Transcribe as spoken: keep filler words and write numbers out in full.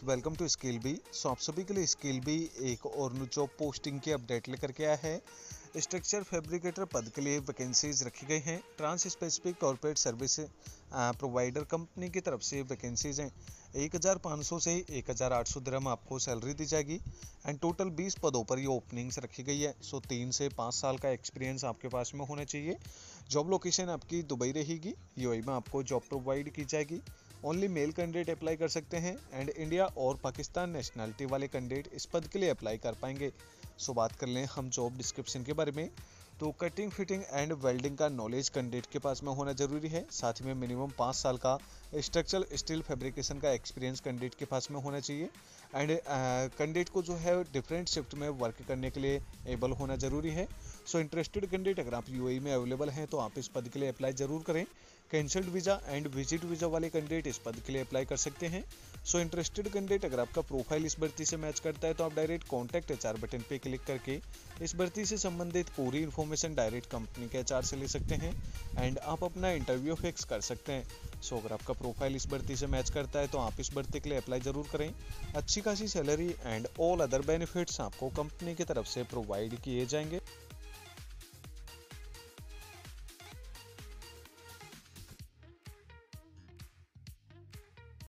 Welcome to Skillbee. सो आप सभी के लिए स्किलबी एक और न्यू जॉब पोस्टिंग की अपडेट लेकर के आया है। स्ट्रक्चर फैब्रिकेटर पद के लिए वैकेंसीज रखी गई हैं। Trans specific corporate service provider company की तरफ से वैकेंसीज हैं। एक हज़ार पाँच सौ से एक हज़ार आठ सौ दिरहम आपको सैलरी दी जाएगी एंड टोटल बीस पदों पर ये ओपनिंग्स रखी गई है। सो तीन से पाँच साल का एक्सपीरियंस आपके पास में होना चाहिए। जॉब लोकेशन आपकी दुबई रहेगी। यूएई में आपको जॉब प्रोवाइड की जाएगी। ओनली मेल कैंडिडेट अप्लाई कर सकते हैं एंड इंडिया और पाकिस्तान नेशनलिटी वाले कैंडिडेट इस पद के लिए अप्लाई कर पाएंगे। सो बात कर लें हम जॉब डिस्क्रिप्शन के बारे में, तो कटिंग फिटिंग एंड वेल्डिंग का नॉलेज कैंडिडेट के पास में होना जरूरी है। साथ ही में मिनिमम पाँच साल का स्ट्रक्चरल स्टील फैब्रिकेशन का एक्सपीरियंस कैंडिडेट के पास में होना चाहिए एंड कैंडिडेट को जो है डिफरेंट शिफ्ट में वर्क करने के लिए एबल होना जरूरी है। सो इंटरेस्टेड कैंडिडेट अगर आप यूएई में अवेलेबल हैं तो आप इस पद के लिए अप्लाई जरूर करें। Cancelled visa and visit visa वाले कैंडिडेट इस पद के लिए अप्लाई कर सकते हैं। सो इंटरेस्टेड कैंडिडेट अगर आपका प्रोफाइल इस भर्ती से मैच करता है तो आप डायरेक्ट कॉन्टैक्ट एचआर बटन पे क्लिक करके इस भर्ती से संबंधित पूरी इन्फॉर्मेशन डायरेक्ट कंपनी के एचआर से ले सकते हैं एंड आप अपना इंटरव्यू फिक्स कर सकते हैं। सो अगर आपका प्रोफाइल इस भर्ती से मैच करता है तो आप इस भर्ती के लिए अप्लाई जरूर करें। अच्छी खासी salary and all other benefits आपको कंपनी की तरफ से प्रोवाइड किए जाएंगे।